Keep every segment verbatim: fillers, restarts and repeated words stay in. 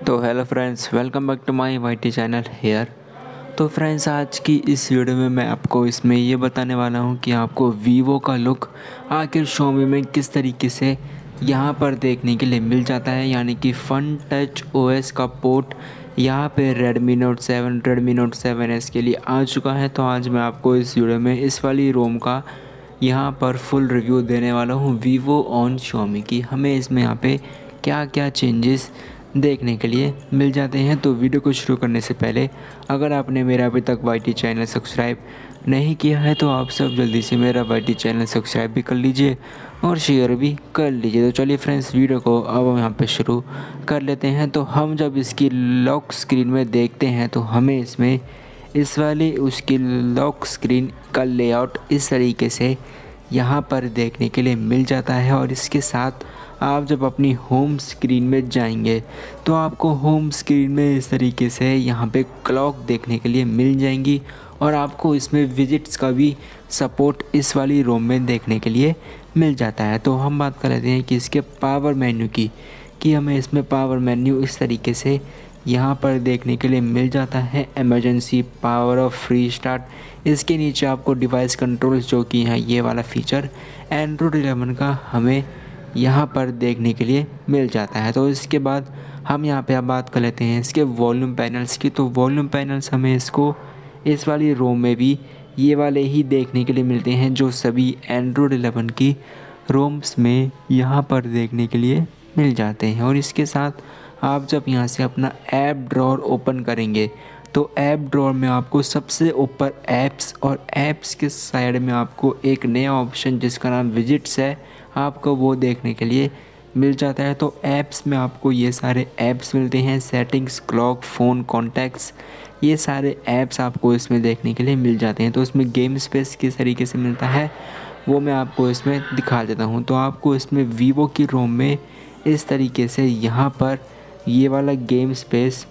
तो hello friends, welcome back to my YT channel here. तो friends, आज की इस वीडियो में मैं आपको इसमें ये बताने वाला हूँ कि आपको वीवो का लुक आखिर शॉमी में किस तरीके से यहाँ पर देखने के लिए मिल जाता है, यानी कि फन टच ओएस का पोर्ट यहाँ पे Redmi Note seven Redmi Note seven S के लिए आ चुका है। तो आज मैं आपको इस वीडियो में इस वाली रोम का यहाँ पर फुल रिव्यू देने वाला हूँ वीवो ऑन शॉमी की। हमें इसमें यहाँ पे क्या क्या चेंजेस देखने के लिए मिल जाते हैं। तो वीडियो को शुरू करने से पहले अगर आपने मेरा अभी तक वाईटी चैनल सब्सक्राइब नहीं किया है तो आप सब जल्दी से मेरा वाईटी चैनल सब्सक्राइब भी कर लीजिए और शेयर भी कर लीजिए। तो चलिए फ्रेंड्स, वीडियो को अब हम यहाँ पे शुरू कर लेते हैं। तो हम जब इसकी लॉक स्क्रीन में देखते हैं तो हमें इसमें इस वाली उसकी लॉक स्क्रीन का लेआउट इस तरीके से यहाँ पर देखने के लिए मिल जाता है। और इसके साथ आप जब अपनी होम स्क्रीन में जाएंगे तो आपको होम स्क्रीन में इस तरीके से यहाँ पे क्लॉक देखने के लिए मिल जाएंगी और आपको इसमें विजिट्स का भी सपोर्ट इस वाली रोम में देखने के लिए मिल जाता है। तो हम बात कर लेते हैं कि इसके पावर मेन्यू की कि हमें इसमें पावर मेन्यू इस तरीके से यहाँ पर देखने के लिए मिल जाता है। Emergency, power off, free start. इसके नीचे आपको डिवाइस कंट्रोल्स जो कि है ये वाला फीचर एंड्रॉयड इलेवन का हमें यहाँ पर देखने के लिए मिल जाता है। तो इसके बाद हम यहाँ पे अब बात कर लेते हैं इसके वॉल्यूम पैनल्स की। तो वॉल्यूम पैनल्स हमें इसको इस वाली रोम में भी ये वाले ही देखने के लिए मिलते हैं जो सभी एंड्रॉयड इलेवन की रोम्स में यहाँ पर देखने के लिए मिल जाते हैं। और इसके साथ आप जब यहाँ से अपना ऐप ड्रॉअर ओपन करेंगे तो ऐप ड्रॉअर में आपको सबसे ऊपर ऐप्स और ऐप्स के साइड में आपको एक नया ऑप्शन जिसका नाम विजिट्स है आपको वो देखने के लिए मिल जाता है। तो ऐप्स में आपको ये सारे ऐप्स मिलते हैं, सेटिंग्स, क्लॉक, फ़ोन, कॉन्टैक्ट्स, ये सारे ऐप्स आपको इसमें देखने के लिए मिल जाते हैं। तो इसमें गेम स्पेस किस तरीके से मिलता है वो मैं आपको इसमें दिखा देता हूँ। तो आपको इसमें वीवो की रोम में इस तरीके से यहाँ पर ये वाला गेम स्पेस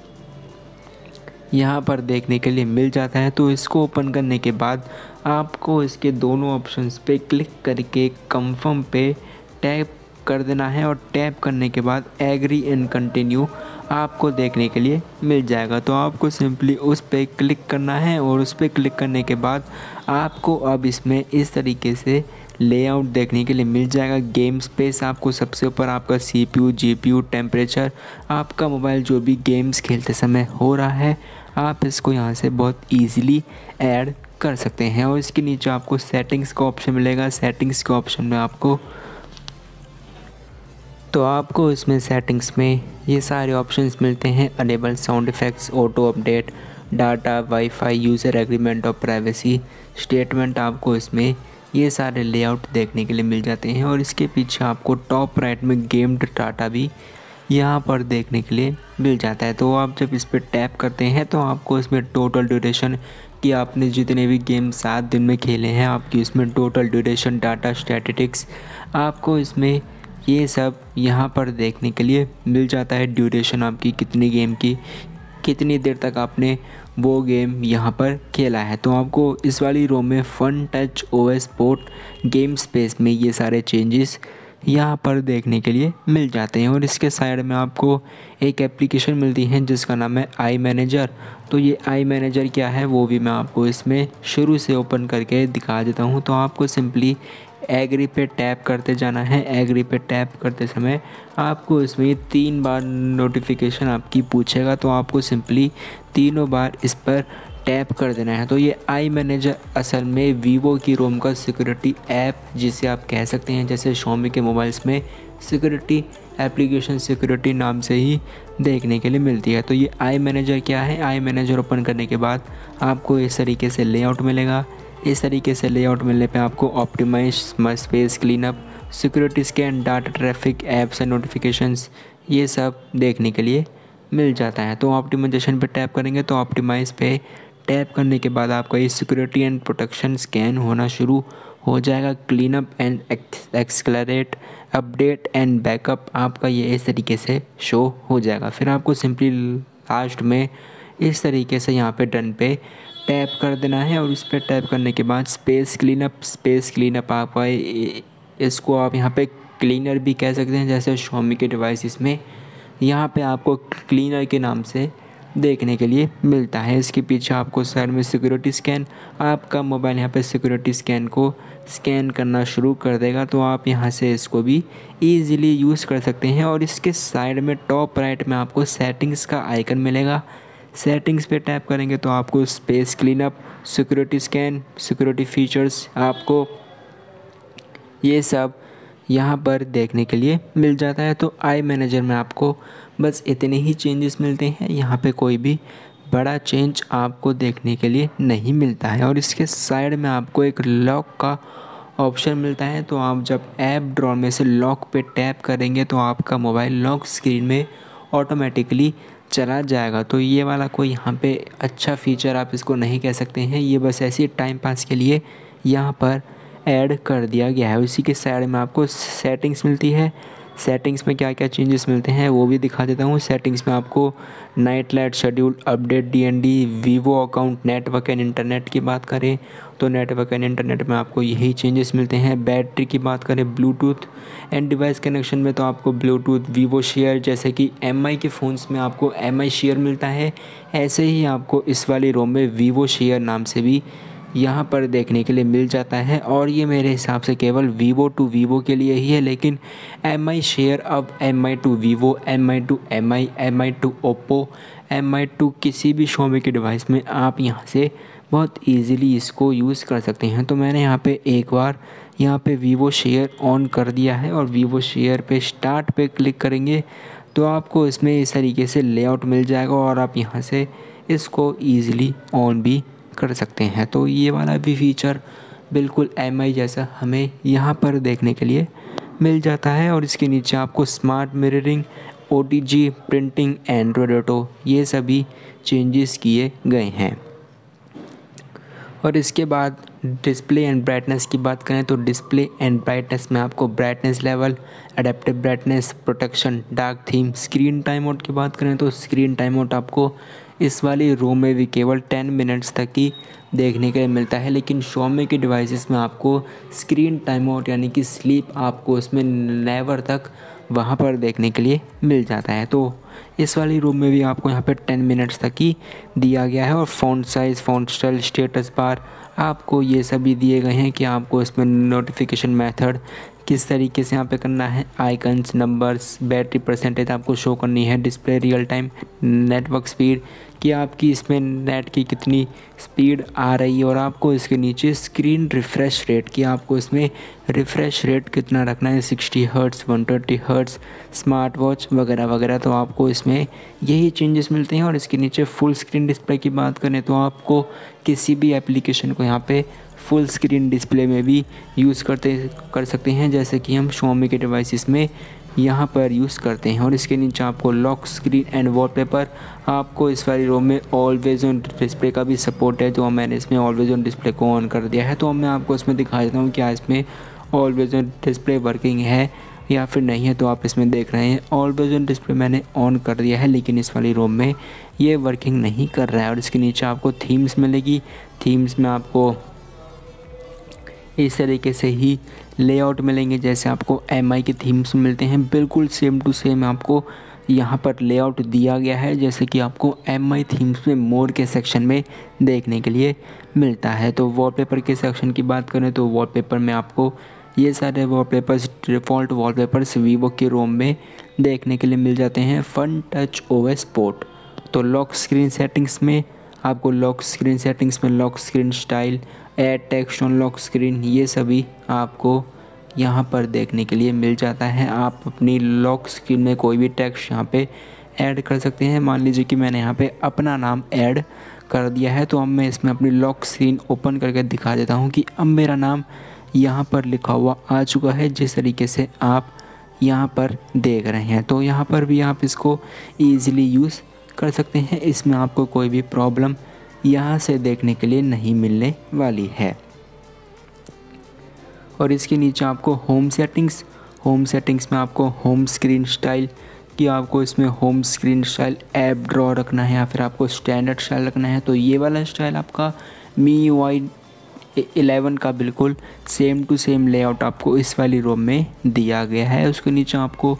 यहाँ पर देखने के लिए मिल जाता है। तो इसको ओपन करने के बाद आपको इसके दोनों ऑप्शंस पे क्लिक करके कंफर्म पे टैप कर देना है और टैप करने के बाद एग्री एंड कंटिन्यू आपको देखने के लिए मिल जाएगा। तो आपको सिंपली उस पर क्लिक करना है और उस पर क्लिक करने के बाद आपको अब इसमें इस तरीके से लेआउट देखने के लिए मिल जाएगा। गेम स्पेस आपको सबसे ऊपर आपका सीपीयू, जीपीयू, टेम्परेचर, आपका मोबाइल जो भी गेम्स खेलते समय हो रहा है आप इसको यहाँ से बहुत इजीली ऐड कर सकते हैं। और इसके नीचे आपको सेटिंग्स का ऑप्शन मिलेगा। सेटिंग्स के ऑप्शन में आपको तो आपको इसमें सेटिंग्स में ये सारे ऑप्शंस मिलते हैं। Enable sound effects, auto update, data, wifi, user agreement और प्राइवेसी स्टेटमेंट। आपको इसमें ये सारे लेआउट देखने के लिए मिल जाते हैं। और इसके पीछे आपको टॉप राइट में गेम्ड डाटा भी यहाँ पर देखने के लिए मिल जाता है। तो आप जब इस पर टैप करते हैं तो आपको इसमें टोटल ड्यूरेशन कि आपने जितने भी गेम सात दिन में खेले हैं आपकी इसमें टोटल ड्यूरेशन, डाटा, स्टैटिस्टिक्स आपको इसमें ये सब यहाँ पर देखने के लिए मिल जाता है। ड्यूरेशन आपकी कितनी गेम की, कितनी देर तक आपने वो गेम यहाँ पर खेला है। तो आपको इस वाली रोम में fun touch OS port game space में ये सारे चेंजेस यहाँ पर देखने के लिए मिल जाते हैं। और इसके साइड में आपको एक एप्लीकेशन मिलती है जिसका नाम है आई मैनेजर। तो ये आई मैनेजर क्या है वो भी मैं आपको इसमें शुरू से ओपन करके दिखा देता हूँ। तो आपको सिंपली एग्री पे टैप करते जाना है। एग्री पे टैप करते समय आपको इसमें तीन बार नोटिफिकेशन आपकी पूछेगा तो आपको सिंपली तीनों बार इस पर टैप कर देना है। तो ये आई मैनेजर असल में वीवो की रोम का सिक्योरिटी ऐप जिसे आप कह सकते हैं, जैसे शॉमी के मोबाइल्स में सिक्योरिटी एप्लीकेशन सिक्योरिटी नाम से ही देखने के लिए मिलती है। तो ये आई मैनेजर क्या है, आई मैनेजर ओपन करने के बाद आपको इस तरीके से लेआउट मिलेगा। इस तरीके से लेआउट मिलने पे आपको optimise space, cleanup, security scan, data, traffic, apps and notifications ये सब देखने के लिए मिल जाता है। तो ऑप्टिमाइजेशन पे टैप करेंगे तो ऑप्टिमाइज पे टैप करने के बाद आपका ये सिक्योरिटी एंड प्रोटेक्शन स्कैन होना शुरू हो जाएगा। Cleanup and accelerate, update and backup आपका ये इस तरीके से शो हो जाएगा। फिर आपको सिंपली लास्ट में इस तरीके से यहाँ पे डन पे टैप कर देना है और इस पर टैप करने के बाद स्पेस क्लीनअप स्पेस क्लीनअप आपका इसको आप यहाँ पे क्लीनर भी कह सकते हैं, जैसे शॉमी के डिवाइस इसमें यहाँ पे आपको क्लीनर के नाम से देखने के लिए मिलता है। इसके पीछे आपको साइड में सिक्योरिटी स्कैन, आपका मोबाइल यहाँ पे सिक्योरिटी स्कैन को स्कैन करना शुरू कर देगा, तो आप यहाँ से इसको भी ईज़िली यूज़ कर सकते हैं। और इसके साइड में टॉप राइट में आपको सेटिंग्स का आइकन मिलेगा। सेटिंग्स पे टैप करेंगे तो आपको space cleanup, security scan, security features, आपको ये सब यहाँ पर देखने के लिए मिल जाता है। तो आई मैनेजर में आपको बस इतने ही चेंजेस मिलते हैं, यहाँ पे कोई भी बड़ा चेंज आपको देखने के लिए नहीं मिलता है। और इसके साइड में आपको एक लॉक का ऑप्शन मिलता है, तो आप जब ऐप ड्रॉअर में से लॉक पे टैप करेंगे तो आपका मोबाइल लॉक स्क्रीन में ऑटोमेटिकली चला जाएगा। तो ये वाला कोई यहाँ पे अच्छा फीचर आप इसको नहीं कह सकते हैं, ये बस ऐसी टाइम पास के लिए यहाँ पर ऐड कर दिया गया है। उसी के साइड में आपको सेटिंग्स मिलती है। सेटिंग्स में क्या क्या चेंजेस मिलते हैं वो भी दिखा देता हूँ। सेटिंग्स में आपको night light schedule, update D N D, Vivo account, network and internet की बात करें तो नेटवर्क एंड इंटरनेट में आपको यही चेंजेस मिलते हैं। बैटरी की बात करें, ब्लूटूथ एंड डिवाइस कनेक्शन में तो आपको ब्लूटूथ, वीवो शेयर, जैसे कि एम आई के फ़ोन्स में आपको एम आई शेयर मिलता है, ऐसे ही आपको इस वाली रोम में वीवो शेयर नाम से भी यहाँ पर देखने के लिए मिल जाता है। और ये मेरे हिसाब से केवल वीवो टू वीवो के लिए ही है, लेकिन एम आई शेयर अब M I to Vivo, M I to M I, M I to Oppo, M I to किसी भी शॉमी के डिवाइस में आप यहाँ से बहुत इजीली इसको यूज़ कर सकते हैं। तो मैंने यहाँ पे एक बार यहाँ पे वीवो शेयर ऑन कर दिया है और वीवो शेयर पे स्टार्ट पे क्लिक करेंगे तो आपको इसमें इस तरीके से लेआउट मिल जाएगा और आप यहाँ से इसको ईज़िली ऑन भी कर सकते हैं। तो ये वाला भी फीचर बिल्कुल एम आई जैसा हमें यहाँ पर देखने के लिए मिल जाता है। और इसके नीचे आपको smart mirroring, O T G, printing, Android auto, ये सभी चेंजेस किए गए हैं। और इसके बाद डिस्प्ले एंड ब्राइटनेस की बात करें तो डिस्प्ले एंड ब्राइटनेस में आपको brightness level, adaptive brightness, protection, dark theme, screen time out की बात करें तो स्क्रीन टाइम आउट आपको इस वाली रोम में भी केवल टेन मिनट्स तक ही देखने के लिए मिलता है, लेकिन शॉमी के डिवाइसेस में आपको स्क्रीन टाइम आउट यानी कि स्लीप आपको इसमें नेवर तक वहाँ पर देखने के लिए मिल जाता है। तो इस वाली रूम में भी आपको यहाँ पे टेन मिनट्स तक ही दिया गया है। और font size, font style, status bar, आपको ये सभी दिए गए हैं कि आपको इसमें नोटिफिकेशन मेथड किस तरीके से यहाँ पे करना है, आइकन्स, नंबर्स, बैटरी परसेंटेज आपको शो करनी है, display, real time, network speed कि आपकी इसमें नेट की कितनी स्पीड आ रही है, और आपको इसके नीचे स्क्रीन रिफ़्रेश रेट कि आपको इसमें रिफ़्रेश रेट कितना रखना है, sixty hertz, one twenty hertz, smart watch वगैरह वगैरह। तो आपको इसमें यही चेंजेस मिलते हैं। और इसके नीचे फुल स्क्रीन डिस्प्ले की बात करें तो आपको किसी भी एप्लीकेशन को यहाँ पे फुल स्क्रीन डिस्प्ले में भी यूज़ करते कर सकते हैं, जैसे कि हम Xiaomi के डिवाइसेस में यहाँ पर यूज़ करते हैं। और इसके नीचे आपको लॉक स्क्रीन एंड वॉलपेपर, आपको इस वाली रोम में ऑलवेज ऑन डिस्प्ले का भी सपोर्ट है, तो मैंने इसमें ऑलवेज ऑन डिस्प्ले को ऑन कर दिया है। तो मैं आपको इसमें दिखा देता हूँ क्या इसमें ऑलवेज ऑन डिस्प्ले वर्किंग है या फिर नहीं है। तो आप इसमें देख रहे हैं ऑलवेज ऑन डिस्प्ले मैंने ऑन कर दिया है, लेकिन इस वाली रोम में ये वर्किंग नहीं कर रहा है। और इसके नीचे आपको थीम्स मिलेगी। थीम्स में आपको इस तरीके से ही लेआउट मिलेंगे जैसे आपको एम आई के थीम्स मिलते हैं, बिल्कुल सेम टू सेम आपको यहाँ पर लेआउट दिया गया है जैसे कि आपको एम आई थीम्स में मोर के सेक्शन में देखने के लिए मिलता है। तो वॉलपेपर के सेक्शन की बात करें तो वॉलपेपर में आपको ये सारे वॉलपेपर्स, डिफ़ॉल्ट वॉलपेपर्स वीवो के रोम में देखने के लिए मिल जाते हैं। फन टच ओएस पोर्ट, तो लॉक स्क्रीन सेटिंग्स में आपको लॉक स्क्रीन सेटिंग्स में lock screen style, add text on lock screen, ये सभी आपको यहाँ पर देखने के लिए मिल जाता है। आप अपनी लॉक स्क्रीन में कोई भी टेक्स्ट यहाँ पे ऐड कर सकते हैं। मान लीजिए कि मैंने यहाँ पे अपना नाम ऐड कर दिया है, तो अब मैं इसमें अपनी लॉक स्क्रीन ओपन करके दिखा देता हूँ कि अब मेरा नाम यहाँ पर लिखा हुआ आ चुका है, जिस तरीके से आप यहाँ पर देख रहे हैं। तो यहाँ पर भी आप इसको ईज़िली यूज़ कर सकते हैं, इसमें आपको कोई भी प्रॉब्लम यहाँ से देखने के लिए नहीं मिलने वाली है। और इसके नीचे आपको होम सेटिंग्स, होम सेटिंग्स में आपको होम स्क्रीन स्टाइल कि आपको इसमें home screen style app draw रखना है या फिर आपको स्टैंडर्ड स्टाइल रखना है। तो ये वाला स्टाइल आपका मी यू आई इलेवन का बिल्कुल सेम टू सेम लेआउट आपको इस वाली रोम में दिया गया है। उसके नीचे आपको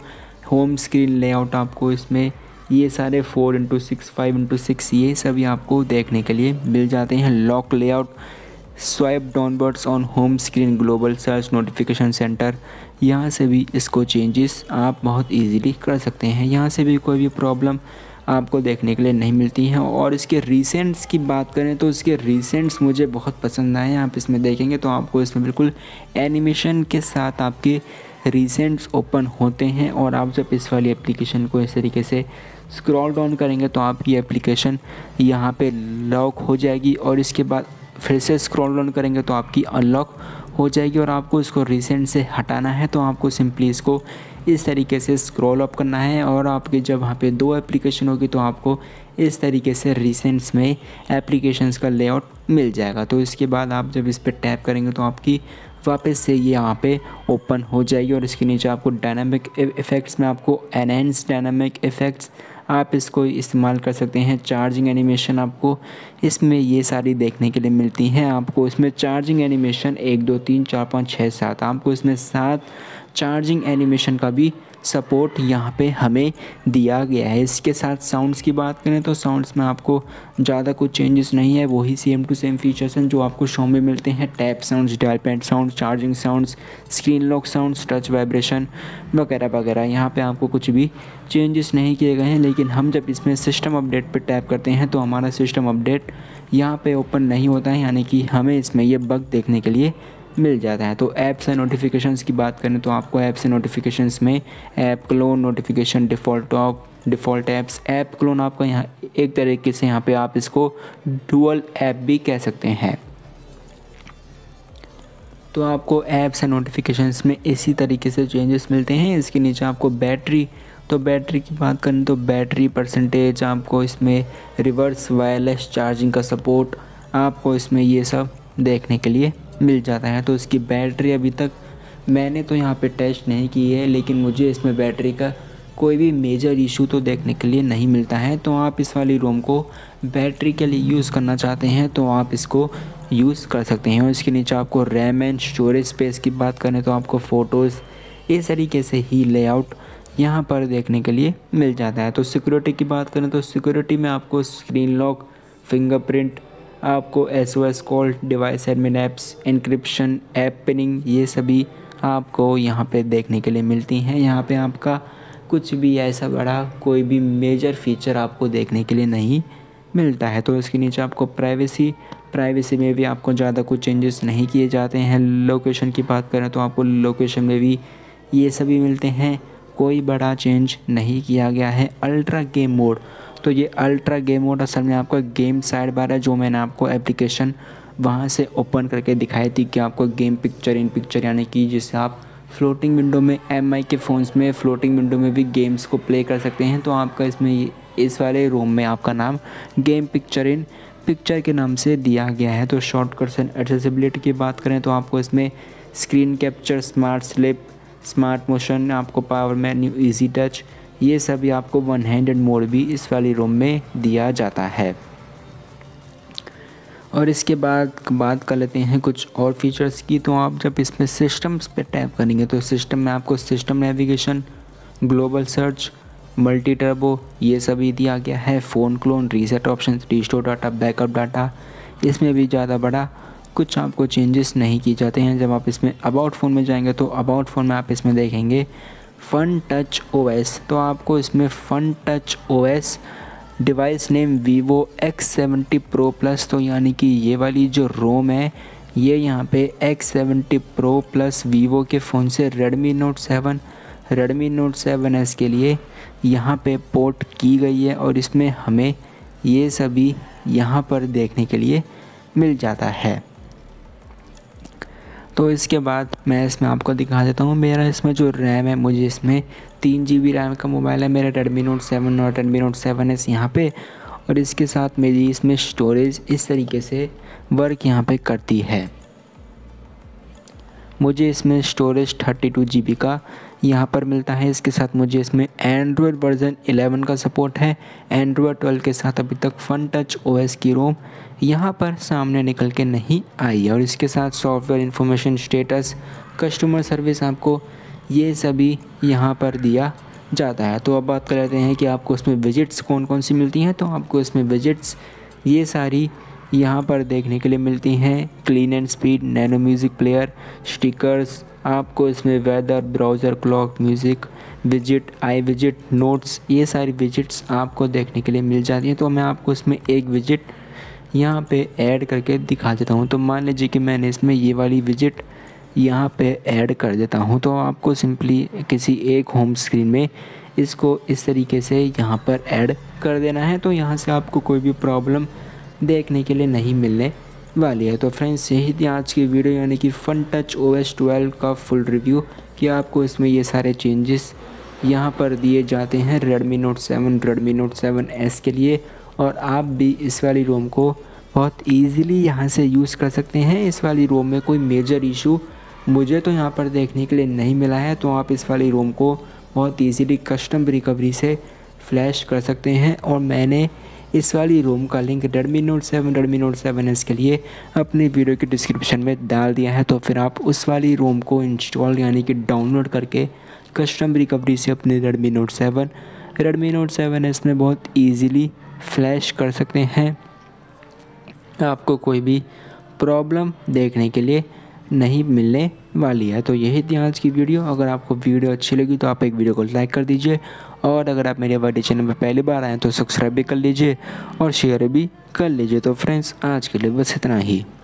होम स्क्रीन लेआउट आपको इसमें ये सारे four into six five into six ये सभी आपको देखने के लिए मिल जाते हैं। Lock layout, swipe downwards on home screen, global search, notification centre, यहाँ से भी इसको चेंजेस आप बहुत इजीली कर सकते हैं। यहाँ से भी कोई भी प्रॉब्लम आपको देखने के लिए नहीं मिलती हैं। और इसके रीसेंट्स की बात करें तो इसके रीसेंट्स मुझे बहुत पसंद आए। आप इसमें देखेंगे तो आपको इसमें बिल्कुल एनिमेशन के साथ आपके रीसेंट्स ओपन होते हैं। और आप जब इस वाली एप्लीकेशन को इस तरीके से स्क्रॉल डाउन करेंगे तो आपकी एप्लीकेशन यहाँ पे लॉक हो जाएगी और इसके बाद फिर से स्क्रॉल डाउन करेंगे तो आपकी अनलॉक हो जाएगी। और आपको इसको रिसेंट से हटाना है तो आपको सिंपली इसको इस तरीके से स्क्रॉल अप करना है और आपके जब वहाँ पे दो एप्लीकेशन होगी तो आपको इस तरीके से रिसेंट्स में एप्लीकेशंस का लेआउट मिल जाएगा। तो इसके बाद आप जब इस पर टैप करेंगे तो आपकी वापस से ये यहाँ पे ओपन हो जाएगी। और इसके नीचे आपको डायनामिक इफ़ेक्ट्स में आपको एनहेंस डायनामिक इफ़ेक्ट्स आप इसको इस्तेमाल कर सकते हैं। चार्जिंग एनिमेशन आपको इसमें ये सारी देखने के लिए मिलती हैं। आपको इसमें चार्जिंग एनिमेशन एक दो तीन चार पाँच छः सात आपको इसमें सात चार्जिंग एनिमेशन का भी सपोर्ट यहाँ पे हमें दिया गया है। इसके साथ साउंड्स की बात करें तो साउंड्स में आपको ज़्यादा कुछ चेंजेस नहीं है, वही सेम टू सेम फीचर्स हैं जो आपको शो में मिलते हैं। Tap sounds, dial pad sounds, charging sounds, screen lock sounds, touch vibration वगैरह वगैरह। यहाँ पे आपको कुछ भी चेंजेस नहीं किए गए हैं। लेकिन हम जब इसमें सिस्टम अपडेट पर टैप करते हैं तो हमारा सिस्टम अपडेट यहाँ पर ओपन नहीं होता है, यानी कि हमें इसमें ये बग देखने के लिए मिल जाता है। तो ऐप्स एंड नोटिफिकेशंस की बात करें तो आपको ऐप्स एंड नोटिफिकेशंस में app clone, notification, default top, default apps. App clone आपका यहाँ एक तरीके से यहाँ पे आप इसको डुअल ऐप भी कह सकते हैं। तो आपको ऐप्स एंड नोटिफिकेशंस में इसी तरीके से चेंजेस मिलते हैं। इसके नीचे आपको बैटरी, तो बैटरी की बात करें तो बैटरी परसेंटेज आपको इसमें रिवर्स वायरलेस चार्जिंग का सपोर्ट आपको इसमें ये सब देखने के लिए मिल जाता है। तो इसकी बैटरी अभी तक मैंने तो यहाँ पे टेस्ट नहीं की है, लेकिन मुझे इसमें बैटरी का कोई भी मेजर इशू तो देखने के लिए नहीं मिलता है। तो आप इस वाली रोम को बैटरी के लिए यूज़ करना चाहते हैं तो आप इसको यूज़ कर सकते हैं। और इसके नीचे आपको रैम एंड स्टोरेज स्पेस की बात करें तो आपको फ़ोटोज़ इस तरीके से ही लेआउट यहाँ पर देखने के लिए मिल जाता है। तो सिक्योरिटी की बात करें तो सिक्योरिटी में आपको स्क्रीन लॉक, फिंगरप्रिंट, आपको S O S call, device admin apps, encryption, app pinning ये सभी आपको यहाँ पे देखने के लिए मिलती हैं। यहाँ पे आपका कुछ भी ऐसा बड़ा कोई भी मेजर फीचर आपको देखने के लिए नहीं मिलता है। तो इसके नीचे आपको प्राइवेसी प्राइवेसी में भी आपको ज़्यादा कुछ चेंजेस नहीं किए जाते हैं। लोकेशन की बात करें तो आपको लोकेशन में भी ये सभी मिलते हैं, कोई बड़ा चेंज नहीं किया गया है। अल्ट्रा गेम मोड, तो ये अल्ट्रा गेम मोड असल में आपका गेम साइड बार है जो मैंने आपको एप्लीकेशन वहाँ से ओपन करके दिखाई थी कि आपको गेम पिक्चर इन पिक्चर, यानी कि जिससे आप फ्लोटिंग विंडो में एम आई के फ़ोन्स में फ्लोटिंग विंडो में भी गेम्स को प्ले कर सकते हैं। तो आपका इसमें इस वाले रूम में आपका नाम गेम पिक्चर इन पिक्चर के नाम से दिया गया है। तो शॉर्टकट्स एंड एक्सेसिबिलिटी की बात करें तो आपको इसमें screen capture, smart slip, smart motion, आपको पावर मेन्यू, ईजी टच ये सभी आपको वन हैंडेड मोड भी इस वाली रोम में दिया जाता है। और इसके बाद बात कर लेते हैं कुछ और फीचर्स की। तो आप जब इसमें सिस्टम्स पे टैप करेंगे तो सिस्टम में आपको system navigation, global search, multi turbo ये सभी दिया गया है। Phone clone, reset option, restore data, backup data, इसमें भी ज़्यादा बड़ा कुछ आपको चेंजेस नहीं किए जाते हैं। जब आप इसमें अबाउट फ़ोन में जाएंगे तो अबाउट फ़ोन में आप इसमें देखेंगे फ़न टच ओ एस, तो आपको इसमें fun touch O S, device name Vivo X seventy pro plus, तो यानी कि ये वाली जो रोम है ये यहाँ पे X seventy pro plus Vivo के फ़ोन से Redmi Note seven Redmi Note seven S के लिए यहाँ पे पोर्ट की गई है। और इसमें हमें ये सभी यहाँ पर देखने के लिए मिल जाता है। तो इसके बाद मैं इसमें आपको दिखा देता हूँ मेरा इसमें जो रैम है, मुझे इसमें तीन जी बी रैम का मोबाइल है मेरा रेडमी नोट सेवन और रेडमी नोट सेवन एस यहाँ पे। और इसके साथ मेरी इसमें स्टोरेज इस तरीके से वर्क यहाँ पे करती है। मुझे इसमें storage thirty two G B का यहाँ पर मिलता है। इसके साथ मुझे इसमें एंड्रॉयड वर्जन इलेवन का सपोर्ट है। एंड्रॉयड ट्वेल्व के साथ अभी तक फ़न टच ओ एस की रोम यहाँ पर सामने निकल के नहीं आई है। और इसके साथ software information, status, customer service आपको ये सभी यहाँ पर दिया जाता है। तो अब बात कर लेते हैं कि आपको इसमें विजिट्स कौन कौन सी मिलती हैं। तो आपको इसमें विजिट्स ये सारी यहाँ पर देखने के लिए मिलती हैं। Clean and speed, nano music player, stickers, आपको इसमें weather, browser, clock, music visit, I visit, notes, ये सारी विजिट्स आपको देखने के लिए मिल जाती हैं। तो मैं आपको इसमें एक विजिट यहाँ पे ऐड करके दिखा देता हूँ। तो मान लीजिए कि मैंने इसमें ये वाली विजिट यहाँ पे ऐड कर देता हूँ। तो आपको सिंपली किसी एक होम स्क्रीन में इसको इस तरीके से यहाँ पर ऐड कर देना है। तो यहाँ से आपको कोई भी प्रॉब्लम देखने के लिए नहीं मिलने वाली है। तो फ्रेंड्स, यही थी आज की वीडियो, यानी कि fun touch O S twelve का फुल रिव्यू कि आपको इसमें ये सारे चेंजेस यहाँ पर दिए जाते हैं Redmi Note seven, Redmi Note seven S के लिए। और आप भी इस वाली रोम को बहुत ईज़िली यहाँ से यूज़ कर सकते हैं। इस वाली रोम में कोई मेजर इशू मुझे तो यहाँ पर देखने के लिए नहीं मिला है। तो आप इस वाली रोम को बहुत ईज़िली कस्टम रिकवरी से फ्लैश कर सकते हैं। और मैंने इस वाली रोम का link Redmi Note seven, Redmi Note seven S के लिए अपनी वीडियो के डिस्क्रिप्शन में डाल दिया है। तो फिर आप उस वाली रोम को इंस्टॉल यानी कि डाउनलोड करके कस्टम रिकवरी से अपने Redmi Note seven, Redmi Note seven S में बहुत ईजीली फ्लैश कर सकते हैं। आपको कोई भी प्रॉब्लम देखने के लिए नहीं मिलने वाली है। तो यही थी आज की वीडियो। अगर आपको वीडियो अच्छी लगी तो आप एक वीडियो को लाइक कर दीजिए, और अगर आप मेरे वाईटी चैनल में पहली बार आएँ तो सब्सक्राइब भी कर लीजिए और शेयर भी कर लीजिए। तो फ्रेंड्स, आज के लिए बस इतना ही।